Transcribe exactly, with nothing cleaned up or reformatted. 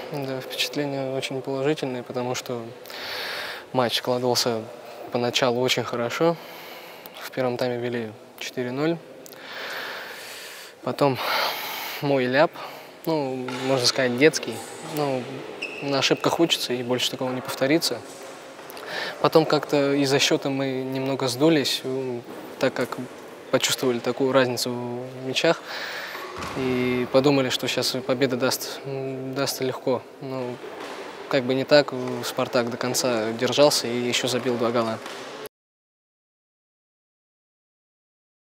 Да, впечатления очень положительные, потому что матч складывался поначалу очень хорошо. В первом тайме вели четыре ноль. Потом мой ляп, ну, можно сказать, детский. Ну, на ошибках учатся, и больше такого не повторится. Потом как-то из-за счета мы немного сдулись, м, так как почувствовали такую разницу в мячах. И подумали, что сейчас победа даст, м, даст легко. Но как бы не так, э, «Спартак» до конца держался и еще забил два гола.